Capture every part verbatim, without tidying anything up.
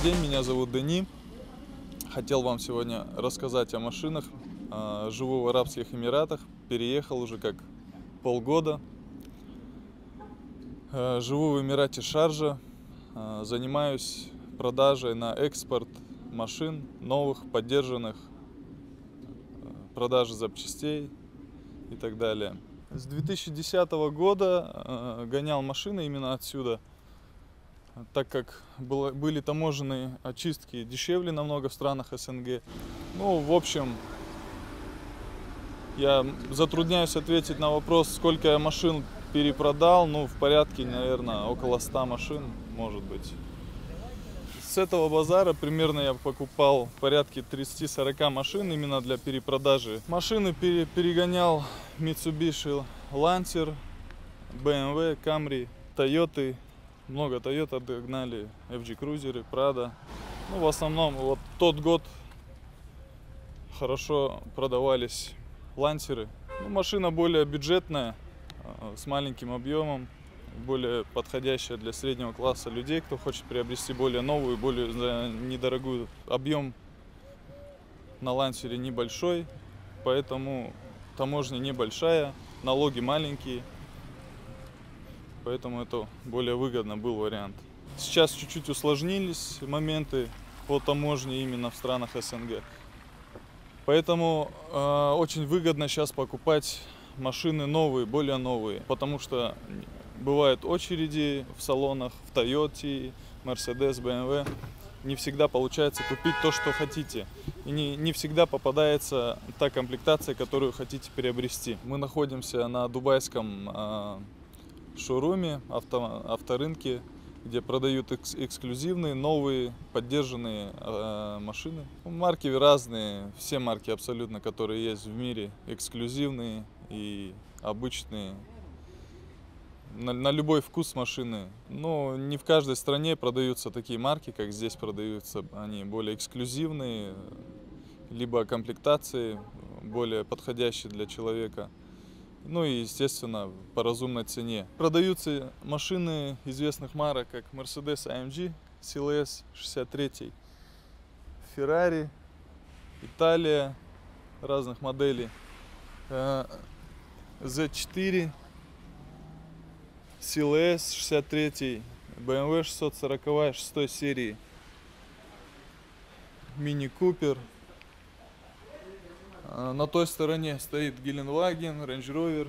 день, меня зовут Дени. Хотел вам сегодня рассказать о машинах. Живу в Арабских Эмиратах, переехал уже как полгода. Живу в Эмирате Шарджа, занимаюсь продажей на экспорт машин, новых, поддержанных, продажи запчастей и так далее. С две тысячи десятого года гонял машины именно отсюда, так как было, были таможенные очистки дешевле намного в странах СНГ. Ну, в общем, я затрудняюсь ответить на вопрос, сколько я машин перепродал. Ну, в порядке, наверное, около ста машин, может быть. С этого базара примерно я покупал в порядке тридцати-сорока машин именно для перепродажи. Машины пере перегонял Mitsubishi Lancer, бэ эм вэ, Camry, Toyota. Много Toyota догнали, эф джи Cruiser, Prado. Ну, в основном, вот тот год хорошо продавались лансеры. Ну, машина более бюджетная, с маленьким объемом, более подходящая для среднего класса людей, кто хочет приобрести более новую, более недорогую. Объем на лансере небольшой, поэтому таможня небольшая, налоги маленькие, поэтому это более выгодно был вариант. Сейчас чуть-чуть усложнились моменты по таможне именно в странах СНГ, поэтому э, очень выгодно сейчас покупать машины новые, более новые, потому что бывают очереди в салонах, в Toyota, Mercedes, бэ эм вэ. Не всегда получается купить то, что хотите. И не, не всегда попадается та комплектация, которую хотите приобрести. Мы находимся на дубайском э, шоуруме, авто, авторынке, где продают экс эксклюзивные, новые, поддержанные э, машины. Марки разные, все марки абсолютно, которые есть в мире, эксклюзивные и обычные. На, на любой вкус машины. Но не в каждой стране продаются такие марки, как здесь продаются. Они более эксклюзивные, либо комплектации более подходящие для человека. Ну и, естественно, по разумной цене. Продаются машины известных марок, как Mercedes а эм джи, си эл эс шестьдесят три, Ferrari, Италия, разных моделей, зет четыре, си эл эс шестьдесят три, бэ эм вэ шестьсот сорок шестой серии, Мини Купер. На той стороне стоит Геленваген, Range Rover.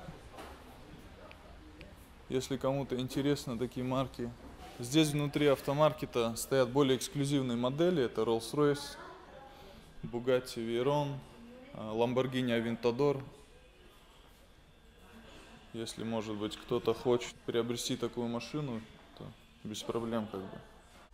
Если кому-то интересны такие марки. Здесь внутри автомаркета стоят более эксклюзивные модели. Это Rolls-Royce, Bugatti Veyron, Lamborghini Aventador. Если, может быть, кто-то хочет приобрести такую машину, то без проблем как бы.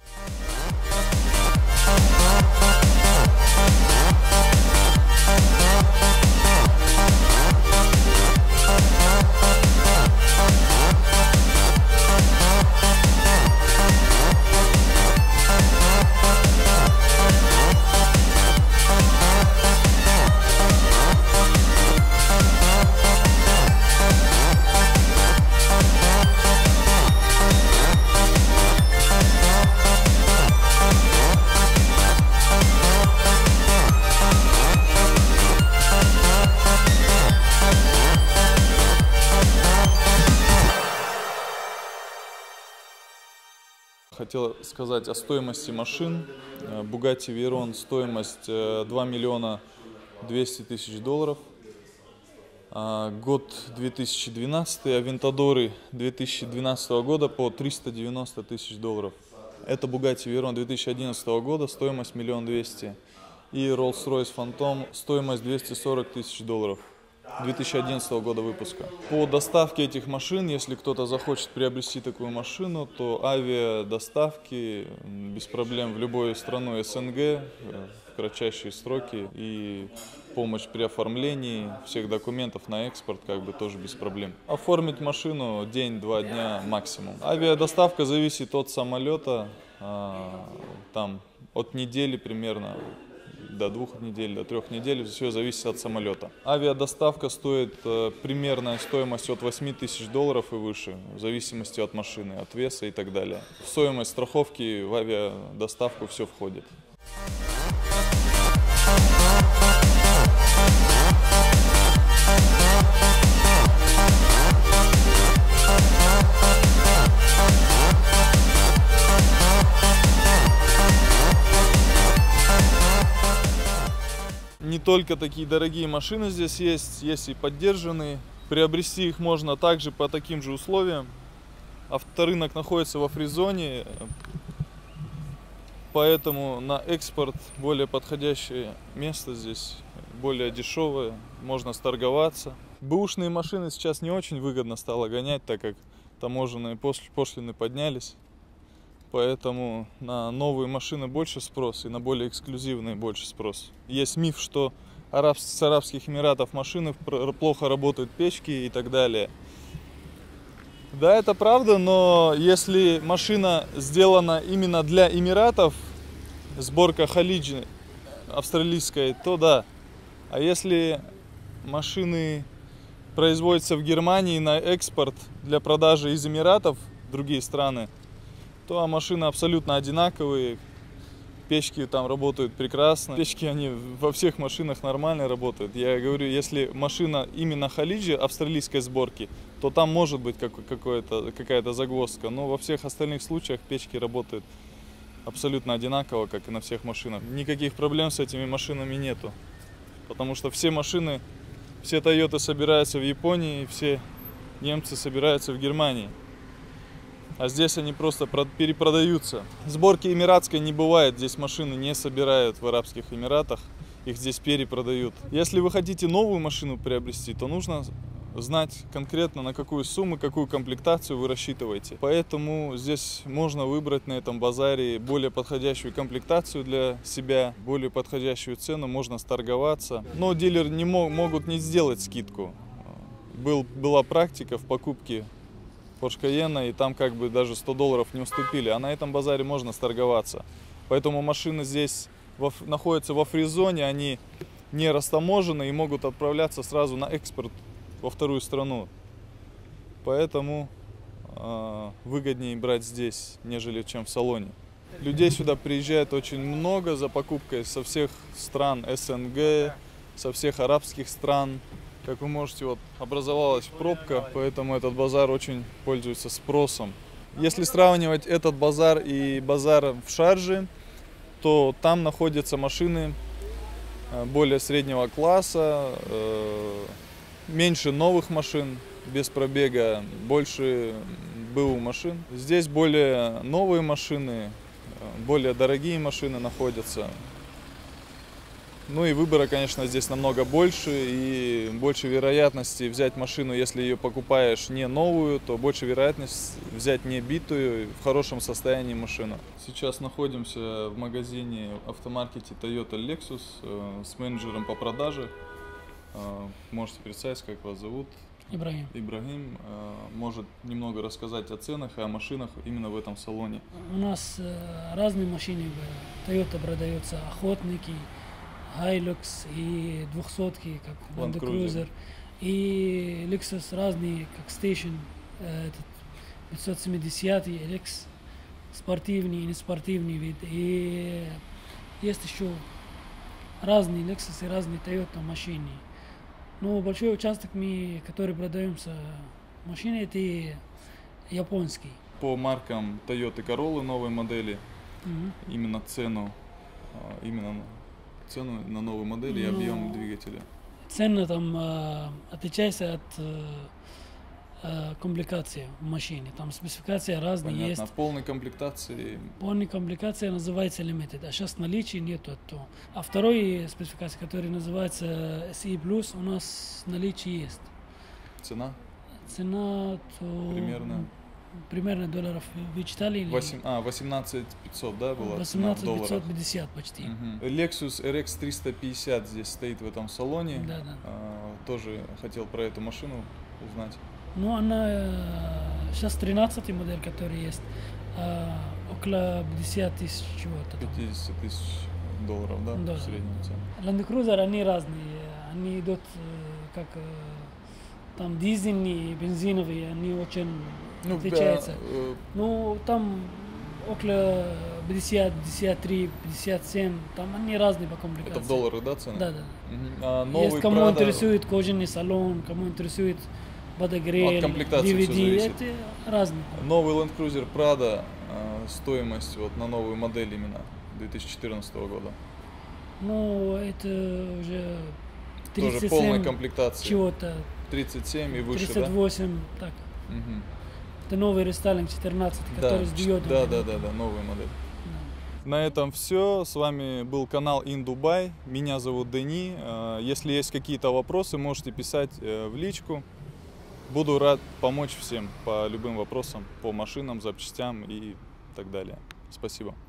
Хотел сказать о стоимости машин. Bugatti Veyron стоимость два миллиона двести тысяч долларов. Год две тысячи двенадцатый, Авентадоры две тысячи двенадцатого года по триста девяносто тысяч долларов. Это Bugatti Veyron две тысячи одиннадцатого года, стоимость миллион двести. И Rolls-Royce Phantom, стоимость двести сорок тысяч долларов. две тысячи одиннадцатого года выпуска. По доставке этих машин, если кто-то захочет приобрести такую машину, то авиадоставки без проблем в любую страну СНГ в кратчайшие сроки, и помощь при оформлении всех документов на экспорт как бы тоже без проблем. Оформить машину день-два дня максимум. Авиадоставка зависит от самолета, там от недели примерно до двух недель, до трех недель, все зависит от самолета. Авиадоставка стоит э, примерная стоимость от восьми тысяч долларов и выше, в зависимости от машины, от веса и так далее. В стоимость страховки в авиадоставку все входит. Не только такие дорогие машины здесь есть, есть и поддержанные. Приобрести их можно также по таким же условиям. Авторынок находится во фри-зоне, поэтому на экспорт более подходящее место здесь, более дешевое, можно сторговаться. Бэушные машины сейчас не очень выгодно стало гонять, так как таможенные пошлины поднялись. Поэтому на новые машины больше спрос и на более эксклюзивные больше спрос. Есть миф, что араб... с Арабских Эмиратов машины плохо работают печки и так далее. Да, это правда, но если машина сделана именно для Эмиратов, сборка Халиджи австралийской, то да. А если машины производятся в Германии на экспорт для продажи из Эмиратов в другие страны, то машины абсолютно одинаковые, печки там работают прекрасно, печки они во всех машинах нормально работают. Я говорю, если машина именно Халиджи австралийской сборки, то там может быть какая-то какая-то загвоздка, но во всех остальных случаях печки работают абсолютно одинаково, как и на всех машинах. Никаких проблем с этими машинами нету, потому что все машины, все Тойоты собираются в Японии, все немцы собираются в Германии. А здесь они просто перепродаются. Сборки эмиратской не бывает, здесь машины не собирают в Арабских Эмиратах, их здесь перепродают. Если вы хотите новую машину приобрести, то нужно знать конкретно, на какую сумму, какую комплектацию вы рассчитываете. Поэтому здесь можно выбрать на этом базаре более подходящую комплектацию для себя, более подходящую цену, можно сторговаться. Но дилеры не мог, могут не сделать скидку. Был, была практика в покупке Porsche Cayenne, и там как бы даже сто долларов не уступили, а на этом базаре можно сторговаться. Поэтому машины здесь во, находятся во фри-зоне, они не растаможены и могут отправляться сразу на экспорт во вторую страну. Поэтому э, выгоднее брать здесь, нежели чем в салоне. Людей сюда приезжает очень много за покупкой со всех стран эс эн гэ, со всех арабских стран. Как вы можете, вот образовалась пробка, поэтому этот базар очень пользуется спросом. Если сравнивать этот базар и базар в Шарже, то там находятся машины более среднего класса, меньше новых машин без пробега, больше БУ машин. Здесь более новые машины, более дорогие машины находятся. Ну и выбора, конечно, здесь намного больше, и больше вероятности взять машину, если ее покупаешь не новую, то больше вероятность взять не битую, в хорошем состоянии машину. Сейчас находимся в магазине автомаркете Toyota Lexus э, с менеджером по продаже. Э, можете представить, как вас зовут? Ибрагим. Ибрагим э, может немного рассказать о ценах и о машинах именно в этом салоне. У нас э, разные машины. Toyota продаются, охотники, Hilux и двухсотки, как Land Cruiser, и Lexus разные, как Station, этот пятьсот семьдесят, L X, спортивный и неспортивный вид. И есть еще разные Lexus и разные Toyota машины. Но большой участок, мы, который продаемся машины, это японский. По маркам Toyota Corolla новой модели, Mm-hmm. именно цену, именно цену на новые модели и ну, объем двигателя. Цена там э, отличается от э, э, комплектации в машине. Там спецификация разные. Понятно. Есть. В полной комплектации. Полная комплектация называется Limited, а сейчас наличия нету. То. А второй спецификация, которая называется эс и плюс, у нас наличие есть. Цена? Цена то Примерно. Примерно долларов вы читали? восемь, а, восемнадцать пятьсот, да, была? восемнадцать пятьсот пятьдесят почти. Угу. Lexus эр икс триста пятьдесят здесь стоит в этом салоне. Да, да. А, тоже хотел про эту машину узнать. Ну, она э, сейчас тринадцатая модель, которая есть, э, около пятьдесят тысяч чего-то. пятьдесят тысяч долларов, да, Да. в среднем цене? Land Cruiser, они разные. Они идут э, как э, там дизельные, бензиновые, они очень Ну, отличаются. да, э, Ну, там около пятьдесят, пятьдесят три, пятьдесят семь, там они разные по комплектации. это в доллары, да, цены? Да, да. Мгм. А новый Есть кому Prado, интересует кожаный салон, кому интересует подогрев, От комплектации ди ви всё ди, зависит. это разные. новый Land Cruiser Prado, э, стоимость вот на новую модель именно две тысячи четырнадцатого года. Ну, это уже Тоже тридцать полная семь комплектация. чего-то, тридцать семь и выше, тридцать восемь, так. да? Мгм. Это новый рестайлинг четырнадцать, который с ч- диодом. да, да, да, да, новая модель. Да. На этом все. С вами был канал In Dubai. Меня зовут Дени. Э, Если есть какие-то вопросы, можете писать э, в личку. Буду рад помочь всем по любым вопросам, по машинам, запчастям и так далее. Спасибо.